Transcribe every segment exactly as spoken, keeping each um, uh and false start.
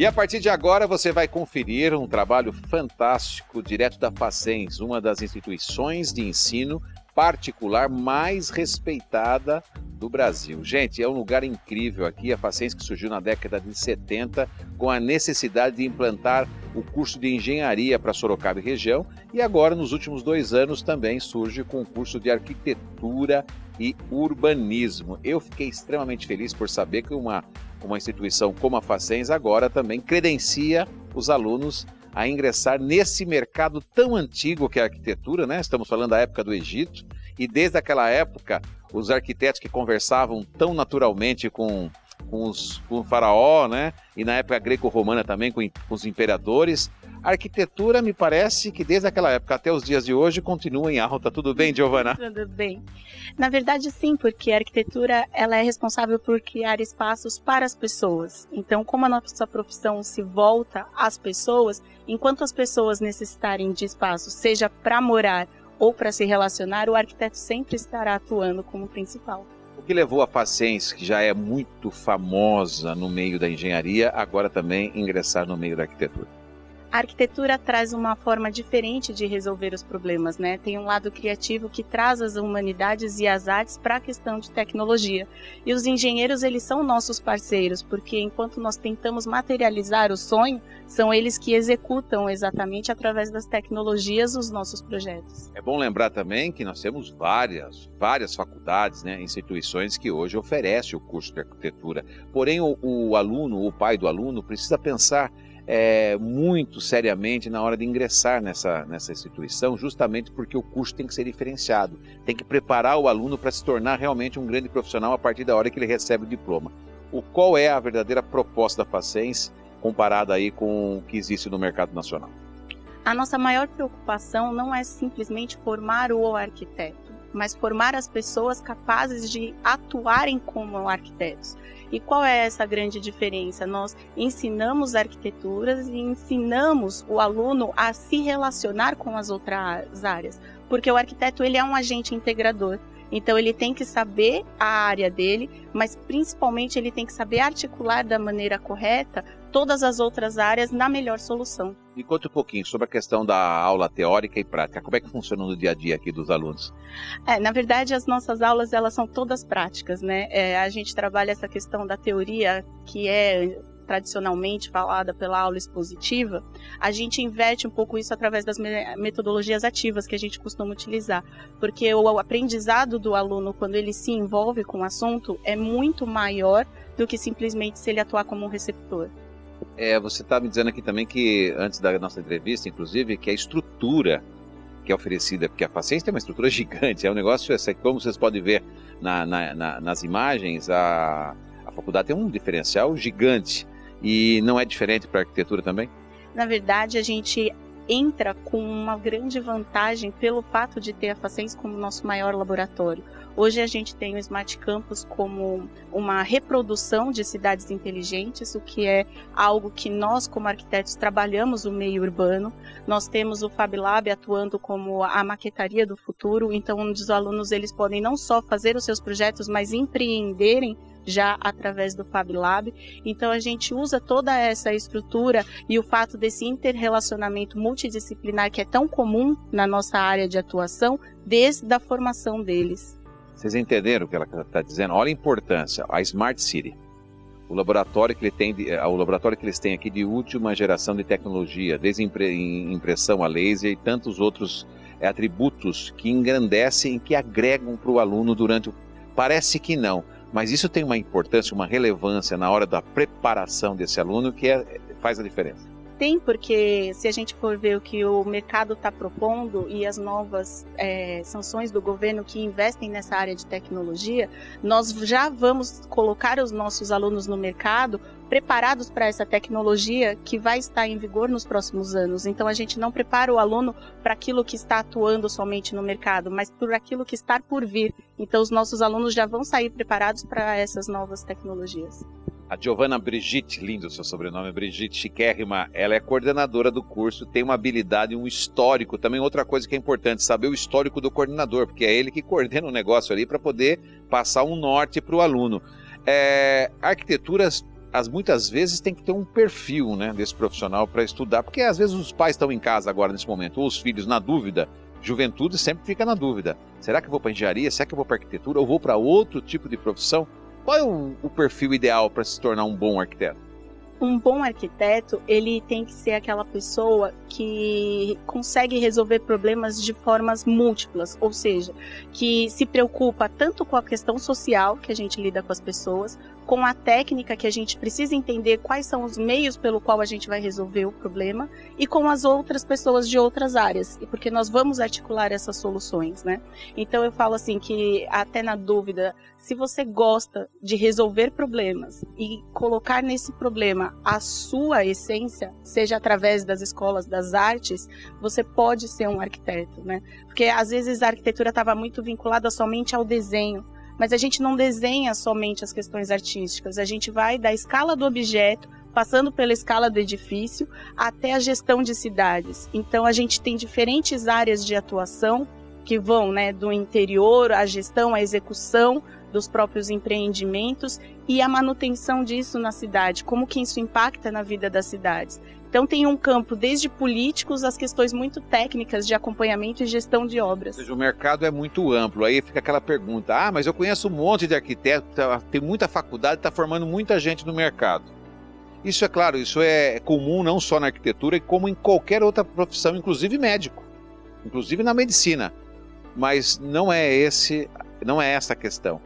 E a partir de agora você vai conferir um trabalho fantástico direto da Facens, uma das instituições de ensino particular mais respeitada do Brasil. Gente, é um lugar incrível aqui, a Facens, que surgiu na década de setenta com a necessidade de implantar o curso de engenharia para Sorocaba e região, e agora nos últimos dois anos também surge com o curso de arquitetura e urbanismo. Eu fiquei extremamente feliz por saber que uma, uma instituição como a Facens agora também credencia os alunos a ingressar nesse mercado tão antigo que é a arquitetura, né? Estamos falando da época do Egito, e desde aquela época, os arquitetos que conversavam tão naturalmente com, com, os, com o faraó, né? E na época greco-romana também com, com os imperadores. A arquitetura, me parece que desde aquela época até os dias de hoje continua em alta. Tudo bem, Giovana? Tudo bem. Na verdade, sim, porque a arquitetura ela é responsável por criar espaços para as pessoas. Então, como a nossa profissão se volta às pessoas, enquanto as pessoas necessitarem de espaço, seja para morar ou para se relacionar, o arquiteto sempre estará atuando como principal. O que levou a Facens, que já é muito famosa no meio da engenharia, agora também ingressar no meio da arquitetura? A arquitetura traz uma forma diferente de resolver os problemas, né? Tem um lado criativo que traz as humanidades e as artes para a questão de tecnologia. E os engenheiros, eles são nossos parceiros, porque enquanto nós tentamos materializar o sonho, são eles que executam exatamente através das tecnologias os nossos projetos. É bom lembrar também que nós temos várias, várias faculdades, né, instituições que hoje oferecem o curso de arquitetura. Porém, o, o aluno, o pai do aluno, precisa pensar É, muito seriamente na hora de ingressar nessa, nessa instituição, justamente porque o curso tem que ser diferenciado, tem que preparar o aluno para se tornar realmente um grande profissional a partir da hora que ele recebe o diploma. O, qual é a verdadeira proposta da Facens comparada aí com o que existe no mercado nacional? A nossa maior preocupação não é simplesmente formar o arquiteto, mas formar as pessoas capazes de atuarem como arquitetos. E qual é essa grande diferença? Nós ensinamos arquiteturas e ensinamos o aluno a se relacionar com as outras áreas, porque o arquiteto ele é um agente integrador. Então ele tem que saber a área dele, mas principalmente ele tem que saber articular da maneira correta todas as outras áreas na melhor solução. Me conta um pouquinho sobre a questão da aula teórica e prática. Como é que funciona no dia a dia aqui dos alunos? É, na verdade, as nossas aulas elas são todas práticas, né? É, a gente trabalha essa questão da teoria, que é tradicionalmente falada pela aula expositiva. A gente inverte um pouco isso através das metodologias ativas que a gente costuma utilizar, porque o aprendizado do aluno, quando ele se envolve com o assunto, é muito maior do que simplesmente se ele atuar como um receptor. É, você está me dizendo aqui também que, antes da nossa entrevista, inclusive, que a estrutura que é oferecida, porque a Facens tem uma estrutura gigante, é um negócio, como vocês podem ver na, na, na, nas imagens, a, a faculdade tem um diferencial gigante. E não é diferente para a arquitetura também? Na verdade, a gente entra com uma grande vantagem pelo fato de ter a Facens como nosso maior laboratório. Hoje a gente tem o Smart Campus como uma reprodução de cidades inteligentes, o que é algo que nós, como arquitetos, trabalhamos no meio urbano. Nós temos o Fab Lab atuando como a maquetaria do futuro, então onde os alunos eles podem não só fazer os seus projetos, mas empreenderem já através do Fab Lab. Então a gente usa toda essa estrutura e o fato desse interrelacionamento multidisciplinar que é tão comum na nossa área de atuação desde a formação deles. Vocês entenderam o que ela está dizendo? Olha a importância, a Smart City. O laboratório que, ele tem de, o laboratório que eles têm aqui de última geração de tecnologia, desde impressão a laser e tantos outros é, atributos que engrandecem, que agregam para o aluno durante o... Parece que não, mas isso tem uma importância, uma relevância na hora da preparação desse aluno que é, faz a diferença. Tem, porque se a gente for ver o que o mercado está propondo e as novas é, sanções do governo que investem nessa área de tecnologia, nós já vamos colocar os nossos alunos no mercado preparados para essa tecnologia que vai estar em vigor nos próximos anos. Então a gente não prepara o aluno para aquilo que está atuando somente no mercado, mas por aquilo que está por vir. Então os nossos alunos já vão sair preparados para essas novas tecnologias. A Giovana Brigitte, lindo o seu sobrenome, Brigitte, chiquérrima, ela é coordenadora do curso, tem uma habilidade, um histórico, também outra coisa que é importante, saber o histórico do coordenador, porque é ele que coordena o negócio ali para poder passar um norte para o aluno. É, a arquitetura as, muitas vezes tem que ter um perfil, né, desse profissional para estudar, porque às vezes os pais estão em casa agora nesse momento, ou os filhos na dúvida, juventude sempre fica na dúvida. Será que eu vou para engenharia? Será que eu vou para arquitetura? Ou vou para outro tipo de profissão? Qual é o, o perfil ideal para se tornar um bom arquiteto? Um bom arquiteto, ele tem que ser aquela pessoa que consegue resolver problemas de formas múltiplas, ou seja, que se preocupa tanto com a questão social, que a gente lida com as pessoas, com a técnica, que a gente precisa entender quais são os meios pelo qual a gente vai resolver o problema, e com as outras pessoas de outras áreas, e porque nós vamos articular essas soluções, né? Então eu falo assim que, até na dúvida, se você gosta de resolver problemas e colocar nesse problema a sua essência, seja através das escolas das artes, você pode ser um arquiteto, né? Porque às vezes a arquitetura estava muito vinculada somente ao desenho, mas a gente não desenha somente as questões artísticas, a gente vai da escala do objeto, passando pela escala do edifício, até a gestão de cidades. Então a gente tem diferentes áreas de atuação que vão, né, do interior, a gestão, a execução dos próprios empreendimentos e a manutenção disso na cidade, como que isso impacta na vida das cidades. Então tem um campo desde políticos às questões muito técnicas de acompanhamento e gestão de obras. Ou seja, o mercado é muito amplo, aí fica aquela pergunta, ah, mas eu conheço um monte de arquiteto, tem muita faculdade, está formando muita gente no mercado. Isso é claro, isso é comum não só na arquitetura, como em qualquer outra profissão, inclusive médico, inclusive na medicina. Mas não é esse, não é essa a questão.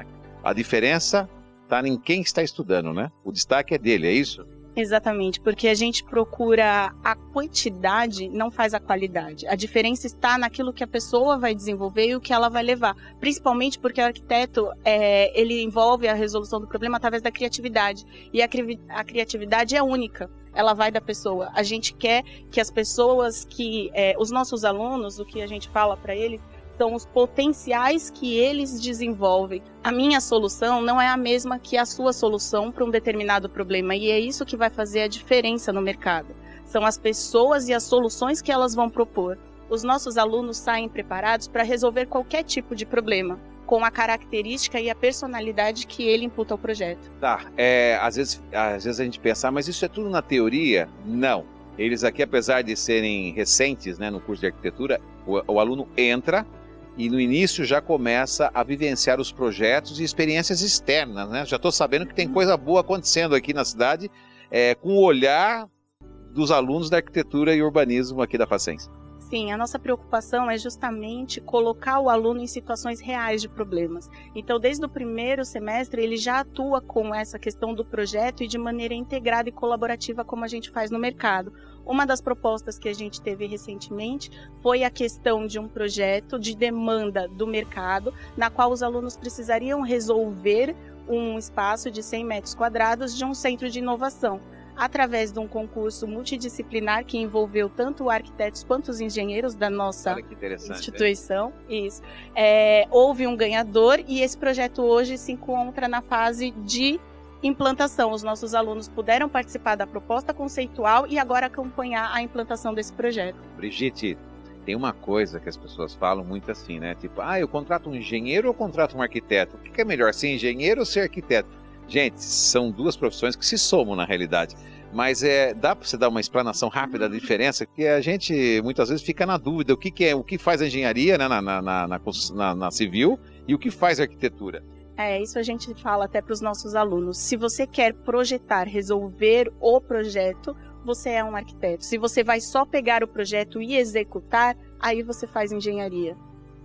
A diferença está em quem está estudando, né? O destaque é dele, é isso? Exatamente, porque a gente procura a quantidade, não faz a qualidade. A diferença está naquilo que a pessoa vai desenvolver e o que ela vai levar. Principalmente porque o arquiteto, é, ele envolve a resolução do problema através da criatividade. E a, cri a criatividade é única. Ela vai da pessoa. A gente quer que as pessoas, que é, os nossos alunos, o que a gente fala para eles, são os potenciais que eles desenvolvem. A minha solução não é a mesma que a sua solução para um determinado problema, e é isso que vai fazer a diferença no mercado. São as pessoas e as soluções que elas vão propor. Os nossos alunos saem preparados para resolver qualquer tipo de problema, com a característica e a personalidade que ele imputa ao projeto. Tá, é, às vezes, às vezes a gente pensa, ah, mas isso é tudo na teoria? Não. Eles aqui, apesar de serem recentes, né, no curso de arquitetura, o, o aluno entra e no início já começa a vivenciar os projetos e experiências externas, né? Já estou sabendo que tem coisa boa acontecendo aqui na cidade, é, com o olhar dos alunos da arquitetura e urbanismo aqui da Facens. Sim, a nossa preocupação é justamente colocar o aluno em situações reais de problemas. Então, desde o primeiro semestre, ele já atua com essa questão do projeto e de maneira integrada e colaborativa, como a gente faz no mercado. Uma das propostas que a gente teve recentemente foi a questão de um projeto de demanda do mercado, na qual os alunos precisariam resolver um espaço de cem metros quadrados de um centro de inovação, através de um concurso multidisciplinar que envolveu tanto arquitetos quanto os engenheiros da nossa instituição. É? Isso. É, houve um ganhador e esse projeto hoje se encontra na fase de implantação. Os nossos alunos puderam participar da proposta conceitual e agora acompanhar a implantação desse projeto. Brigitte, tem uma coisa que as pessoas falam muito assim, né? Tipo, ah, eu contrato um engenheiro ou eu contrato um arquiteto? O que é melhor, ser engenheiro ou ser arquiteto? Gente, são duas profissões que se somam na realidade. Mas é, dá para você dar uma explanação rápida da diferença, que a gente muitas vezes fica na dúvida o que, que é, o que faz a engenharia, né, na, na, na, na, na civil e o que faz a arquitetura. É, isso a gente fala até para os nossos alunos. Se você quer projetar, resolver o projeto, você é um arquiteto. Se você vai só pegar o projeto e executar, aí você faz engenharia.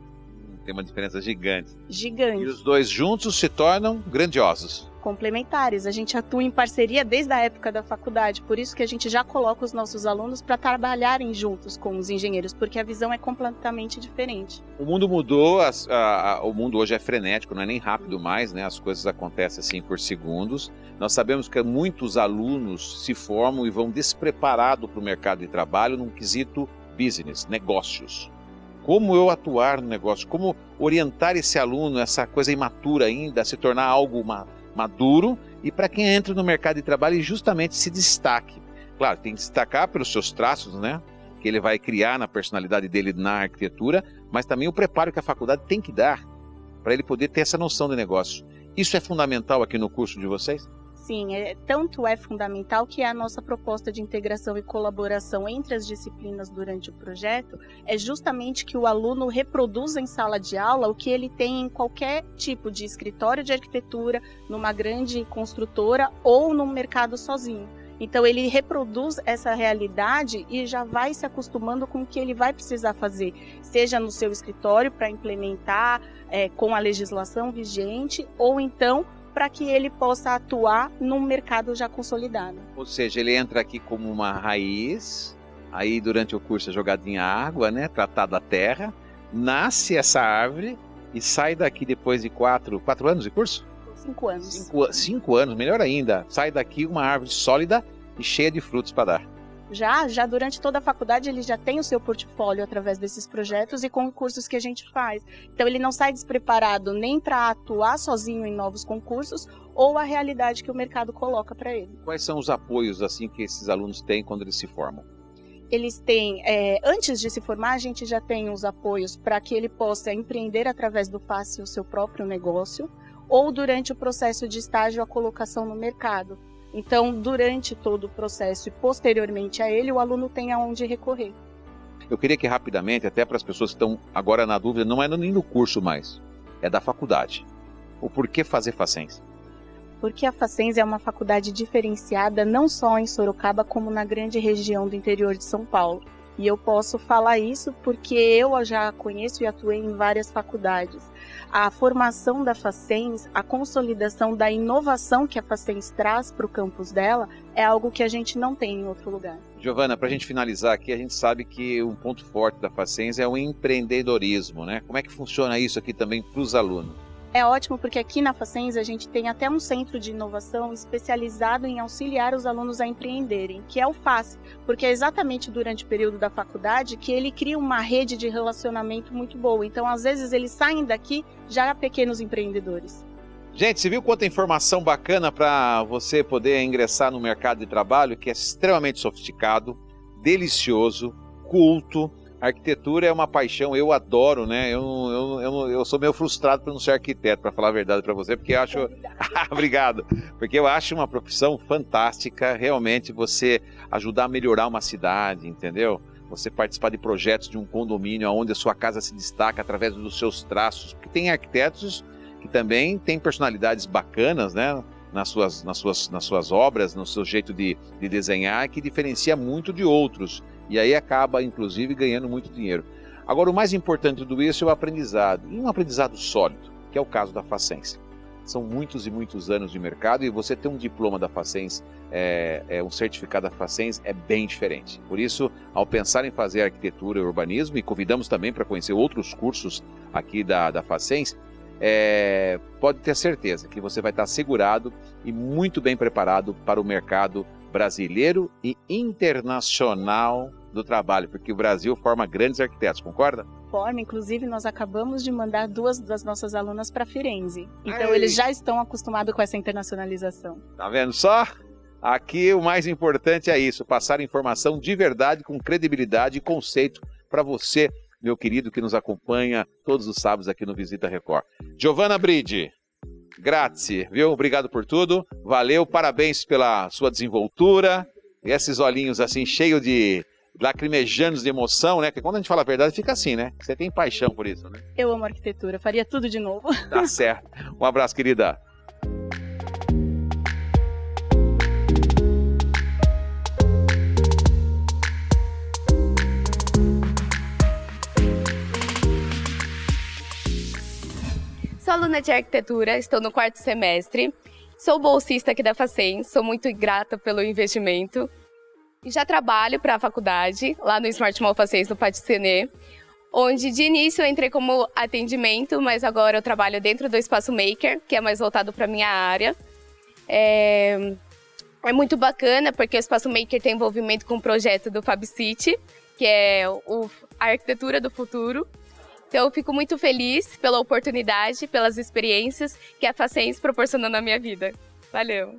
Tem uma diferença gigante. Gigante. E os dois juntos se tornam grandiosos. Complementares. A gente atua em parceria desde a época da faculdade, por isso que a gente já coloca os nossos alunos para trabalharem juntos com os engenheiros, porque a visão é completamente diferente. O mundo mudou, a, a, a, o mundo hoje é frenético, não é nem rápido mais, né? As coisas acontecem assim por segundos. Nós sabemos que muitos alunos se formam e vão despreparados para o mercado de trabalho num quesito business, negócios. Como eu atuar no negócio, como orientar esse aluno, essa coisa imatura ainda, a se tornar algo maduro, e para quem entra no mercado de trabalho e justamente se destaque. Claro, tem que destacar pelos seus traços, né, que ele vai criar na personalidade dele na arquitetura, mas também o preparo que a faculdade tem que dar para ele poder ter essa noção de negócio. Isso é fundamental aqui no curso de vocês? Sim, é, tanto é fundamental que a nossa proposta de integração e colaboração entre as disciplinas durante o projeto é justamente que o aluno reproduza em sala de aula o que ele tem em qualquer tipo de escritório de arquitetura, numa grande construtora ou no mercado sozinho. Então ele reproduz essa realidade e já vai se acostumando com o que ele vai precisar fazer, seja no seu escritório para implementar é, com a legislação vigente, ou então para que ele possa atuar num mercado já consolidado. Ou seja, ele entra aqui como uma raiz, aí durante o curso é jogado em água, né, tratado a terra, nasce essa árvore e sai daqui depois de quatro, quatro anos de curso? Cinco anos. Cinco, cinco anos, melhor ainda. Sai daqui uma árvore sólida e cheia de frutos para dar. Já, já durante toda a faculdade ele já tem o seu portfólio através desses projetos e concursos que a gente faz. Então ele não sai despreparado nem para atuar sozinho em novos concursos ou a realidade que o mercado coloca para ele. Quais são os apoios assim que esses alunos têm quando eles se formam? Eles têm, é, antes de se formar, a gente já tem os apoios para que ele possa empreender através do Face o seu próprio negócio, ou durante o processo de estágio a colocação no mercado. Então, durante todo o processo e posteriormente a ele, o aluno tem aonde recorrer. Eu queria que rapidamente, até para as pessoas que estão agora na dúvida, não é nem do curso mais, é da faculdade. O porquê fazer Facens? Porque a Facens é uma faculdade diferenciada não só em Sorocaba, como na grande região do interior de São Paulo. E eu posso falar isso porque eu já conheço e atuei em várias faculdades. A formação da Facens, a consolidação da inovação que a Facens traz para o campus dela, é algo que a gente não tem em outro lugar. Giovana, para a gente finalizar aqui, a gente sabe que um ponto forte da Facens é o empreendedorismo, né? Como é que funciona isso aqui também para os alunos? É ótimo porque aqui na Facens a gente tem até um centro de inovação especializado em auxiliar os alunos a empreenderem, que é o Face, porque é exatamente durante o período da faculdade que ele cria uma rede de relacionamento muito boa. Então, às vezes, eles saem daqui já pequenos empreendedores. Gente, você viu quanta informação bacana para você poder ingressar no mercado de trabalho, que é extremamente sofisticado, delicioso, culto. A arquitetura é uma paixão, eu adoro, né? Eu, eu, eu, eu sou meio frustrado por não ser arquiteto, para falar a verdade para você, porque eu acho... Obrigado! Porque eu acho uma profissão fantástica, realmente, você ajudar a melhorar uma cidade, entendeu? Você participar de projetos de um condomínio onde a sua casa se destaca através dos seus traços, porque tem arquitetos que também têm personalidades bacanas, né? Nas suas, nas suas, nas suas obras, no seu jeito de, de desenhar, que diferencia muito de outros. E aí acaba, inclusive, ganhando muito dinheiro. Agora, o mais importante de tudo isso é o aprendizado. E um aprendizado sólido, que é o caso da Facens. São muitos e muitos anos de mercado e você ter um diploma da Facens, é, é, um certificado da Facens, é bem diferente. Por isso, ao pensar em fazer arquitetura e urbanismo, e convidamos também para conhecer outros cursos aqui da, da Facens, é, pode ter certeza que você vai estar segurado e muito bem preparado para o mercado brasileiro e internacional do trabalho, porque o Brasil forma grandes arquitetos, concorda? Forma, inclusive nós acabamos de mandar duas das nossas alunas para Firenze, então Ei. Eles já estão acostumados com essa internacionalização. Tá vendo só? Aqui o mais importante é isso, passar informação de verdade, com credibilidade e conceito para você, meu querido, que nos acompanha todos os sábados aqui no Visita Record. Giovana Bride, grazie, viu? Obrigado por tudo, valeu, parabéns pela sua desenvoltura, e esses olhinhos assim, cheios de lacrimejantes de emoção, né? Porque quando a gente fala a verdade, fica assim, né? Você tem paixão por isso, né? Eu amo arquitetura, faria tudo de novo. Tá certo. Um abraço, querida. Sou aluna de arquitetura, estou no quarto semestre, sou bolsista aqui da Facens, sou muito grata pelo investimento. E já trabalho para a faculdade, lá no Smart Mall Facens, no Pátio Cenê, onde de início eu entrei como atendimento, mas agora eu trabalho dentro do Espaço Maker, que é mais voltado para a minha área. É... é muito bacana, porque o Espaço Maker tem envolvimento com o projeto do FabCity, que é o... a arquitetura do futuro. Então eu fico muito feliz pela oportunidade, pelas experiências que a Facens proporcionou na minha vida. Valeu!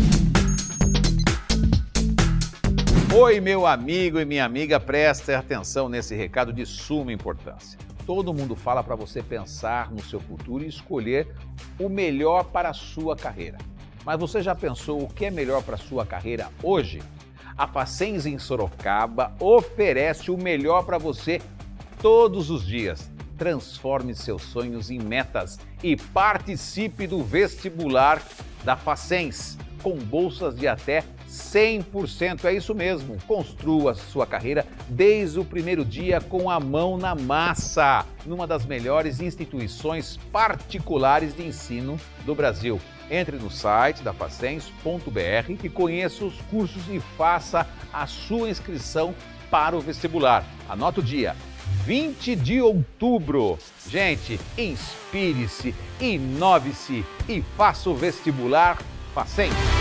Oi, meu amigo e minha amiga, preste atenção nesse recado de suma importância. Todo mundo fala para você pensar no seu futuro e escolher o melhor para a sua carreira. Mas você já pensou o que é melhor para sua carreira hoje? A Facens em Sorocaba oferece o melhor para você todos os dias. Transforme seus sonhos em metas e participe do vestibular da Facens, com bolsas de até cem por cento. É isso mesmo, construa sua carreira desde o primeiro dia com a mão na massa, numa das melhores instituições particulares de ensino do Brasil. Entre no site da facens ponto br e conheça os cursos e faça a sua inscrição para o vestibular. Anota o dia, vinte de outubro. Gente, inspire-se, inove-se e faça o vestibular Facens.